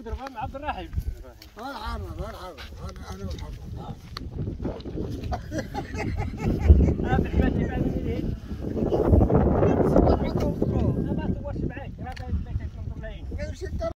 ندرب مع عبد الرحيم. الحرب انا والحرب. هذا